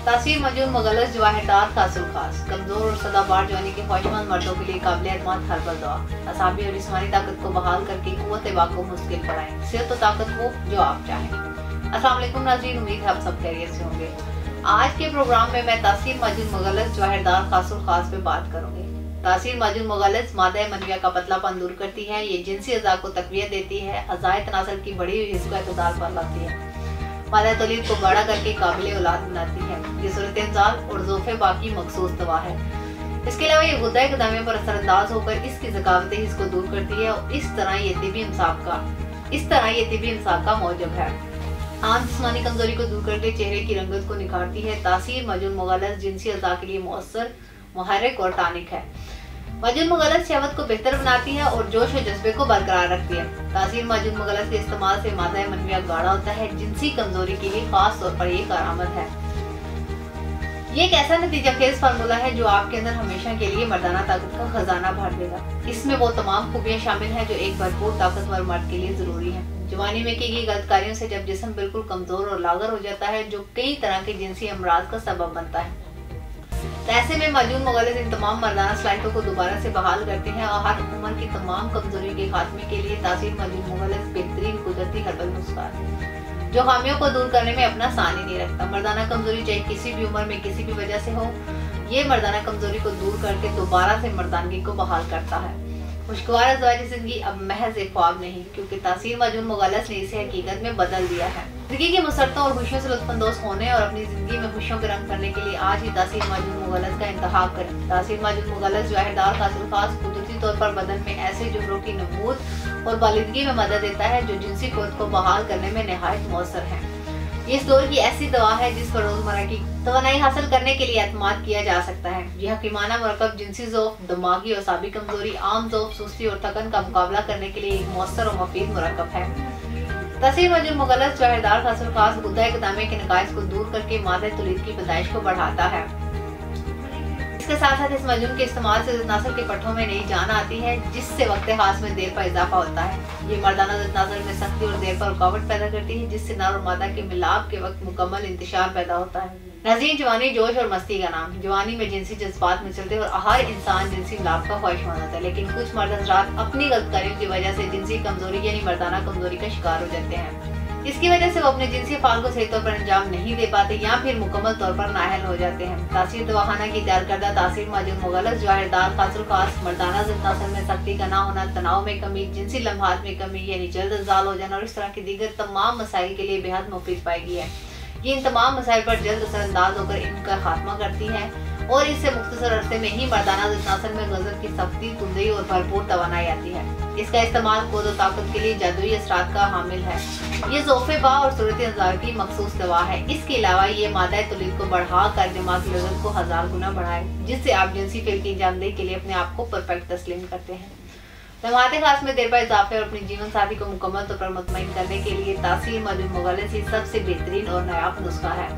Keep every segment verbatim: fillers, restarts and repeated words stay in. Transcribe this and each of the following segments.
तासीर मजून मुगलस जवाहिरदार कासुल खास कमजोर और सदाबार जवानी के ख्वाहिशमंद मर्दों के लिए काबिल एतमाद हर्बल दवा असाबी और जिस्मानी ताकत को बहाल करके कुव्वत वाक़ को मुश्किल बनाएं। सेहत तो ताकत हो जो आप चाहें। अस्सलाम वालेकुम नाज़रीन, उम्मीद है आप सब खैरियत से होंगे। आज के प्रोग्राम में मैं तासीर मजून मुगलस जवाहिरदार कासुल खास पे बात करूंगी। तासीर मजून मुगलस मादा मनविया का पतलापन दूर करती है। ये जिनसी अज़ा को तक़वियत देती है, अज़ाए तनासुल की बढ़ी हुई हिस्सा इक़्तिदार पर लाती है, मादा तौलीद को बड़ा करके काबिल औलाद बनाती है। ये सूरत-ए-इंज़ाल और ज़ोफ़े बाकी मखसूस दवा है। इसके अलावा ये गुद्दा क़दामिया पर असरअंदाज होकर इसकी ज़कावत हिस्स को दूर करती है और इस तरह ये तिबी इंसाफ का इस तरह ये तिबी इंसाफ का मौजब है। आम जिस्मानी कमजोरी को दूर करके चेहरे की रंगत को निखारती है। तासीर मजून मुगलस जिनसी अज़ा के लिए मौसर, मुहर्रिक और टानिक है। मजून मुगलस शहवत को बेहतर बनाती है और जोश और जज्बे को बरकरार रखती है। तासीर मजून मुगलस के इस्तेमाल से मादा मनविया गाढ़ा होता है। जिनसी कमजोरी के लिए खास तौर पर ये कारआमद है। ये एक ऐसा नतीजा खेज फार्मूला है जो आपके अंदर हमेशा के लिए मर्दाना ताकत का खजाना भर देगा। इसमें वो तमाम खूबियां शामिल हैं जो एक भरपूर ताकतवर मर्द के लिए जरूरी है। जवानी में की गई गलतकारियों से जब जिस्म बिल्कुल कमजोर और लागर हो जाता है, जो कई तरह के जिनसी अमराज का सबब बनता है, ऐसे में मजून मुगलस इन तमाम मर्दाना सलाहियतों को दोबारा से बहाल करते हैं और हर उम्र की तमाम कमजोरी के खात्मे के लिए तासीर मजून मुगलस बेहतरीन कुदरती हर्बल नुस्खा है जो खामियों को दूर करने में अपना सानी नहीं रखता। मर्दाना कमजोरी चाहे किसी भी उम्र में किसी भी वजह से हो, ये मर्दाना कमजोरी को दूर करके दोबारा से मर्दानगी को बहाल करता है। खुशगवार अज़वाजी जिंदगी अब महज एक ख्वाब नहीं, क्योंकि तासीर मजून मुगलस ने इसे हकीकत में बदल दिया है। जिंदगी की मुसरतों और खुशियों से लुत्फानंदोज़ होने और अपनी जिंदगी में खुशियों के रंग भरने के लिए आज ही तासीर मजून मुगलस का इंतखाब करें। तासीर मजून मुगलस जवाहिरदार कासुल खास कुदरती तौर पर बदन में ऐसे जुमरों की नमूद और बालिदगी में मदद देता है जो जिनसी क़ुव्वत को बहाल करने में नहायत मौसर है। ये इस दौर की ऐसी दवा है जिस पर रोजमर्रा की तवानाई हासिल करने के लिए एतमाद किया जा सकता है। यह हकीमाना मुरक्कब जिनसी ज़ौफ़, दिमागी और साबी कमजोरी, आम ज़ौफ़, सुस्ती और थकन का मुकाबला करने के लिए एक मौसर और मुफीद मुरक्कब है। तासीर मजून मुगलस जवाहिरदार कासुल खास गुद्दा क़दामिया के नकाइस को दूर करके मादा तौलीद की पैदाइश को बढ़ाता है। इसके साथ साथ इस मजून के इस्तेमाल से ज़नासर के पट्टों में नई जान आती है, जिससे वक्त खास में देर पर इजाफा होता है। ये मर्दाना ज़नासर में सख्ती और देर पर रुकावट पैदा करती है, जिससे नर और मादा के मिलाप के वक्त मुकम्मल इंतशार पैदा होता है। नाज़रीन, जवानी जोश और मस्ती का नाम। जवानी में जिनसी जज्बात में चलते और हर इंसान जिनसी मिलाप का ख्वाहिशमंद होता है, लेकिन कुछ मर्द हज़रात अपनी गलतकारियों की वजह से जिनसी कमजोरी यानी मर्दाना कमजोरी का शिकार हो जाते हैं। इसकी वजह से वो अपने जिनसी फाल को सही तौर पर अंजाम नहीं दे पाते या फिर मुकम्मल तौर पर नाअहल हो जाते हैं। तासीर दवाखाना की तैयार करदा तासीर मजून मुगलस जवाहिरदार कासुल खास मर्दाना ज़नासर में सख्ती का ना होना, तनाव में कमी, जिनसी लम्हात में कमी यानी जल्द अज़ाल हो जाना और इस तरह की दीगर तमाम मसाइल के लिए बेहद मुफीद पाई गई है। ये इन तमाम मसाइल पर जल्द असरअंदाज होकर इनका खात्मा करती है और इससे मुख्तसर अरसे में ही मर्दाना ज़नासर में गज़ब की सख्ती, कुंदई और भरपूर तवानाई आती है। इसका इस्तेमाल क़ुव्वत और ताकत के लिए जादुई असरात का हामिल है। ये ज़ौफ़े बा और सूरत-ए-इंज़ाल की मखसूस दवा है। इसके अलावा ये मादा तौलीद को बढ़ा कर दिमाग की लज़्ज़त को हजार गुना बढ़ाए, जिससे आप जिनसी फेल की अंजामदेही के लिए अपने आप को परफेक्ट तस्लीम करते हैं। लम्हात खास में देर पर इजाफे और अपने जीवन साथी को मुकम्मल तौर पर मुतमईन करने के लिए तासीर मजून मुगलस ही सबसे बेहतरीन और नायाब नुस्खा है।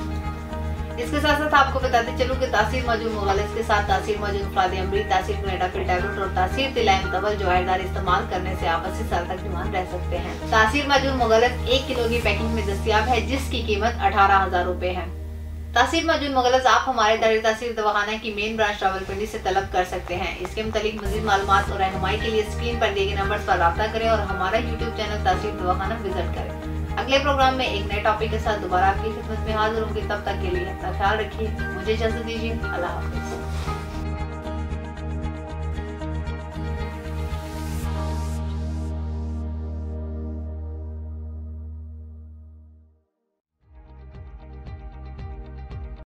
इसके साथ साथ आपको बताते चलूं कि तासीर मजून मुगलस के साथ तासीर मजून फलादे अमरी, तासीर ग्रेडाफिल टैबलेट और तासीर तिलाय मुतवल जवाहिरदार इस्तेमाल करने से आप अस्सी साल तक जवान रह सकते हैं। तासीर मजून मुगलस एक किलो की पैकिंग में दस्तयाब है, जिसकी कीमत अठारह हजार रूपए है। तासीर मजून मुगलस आप हमारे दारुल तासीर दवाखाना की मेन ब्रांच रावलपिंडी से तलब कर सकते हैं। इसके मुतालिक मज़ीद मालूमात और रहनुमाई के लिए स्क्रीन पर दिए गए नंबर पर राब्ता करें और हमारा यूट्यूब चैनल तासीर दवाखाना विजिट करें। अगले प्रोग्राम में एक नए टॉपिक के साथ दोबारा आपकी खिदमत में हाजिर होंगे। तब तक के लिए अपना ख्याल रखिए, मुझे इजाज़त दीजिए। अल्लाह हाफ़िज़।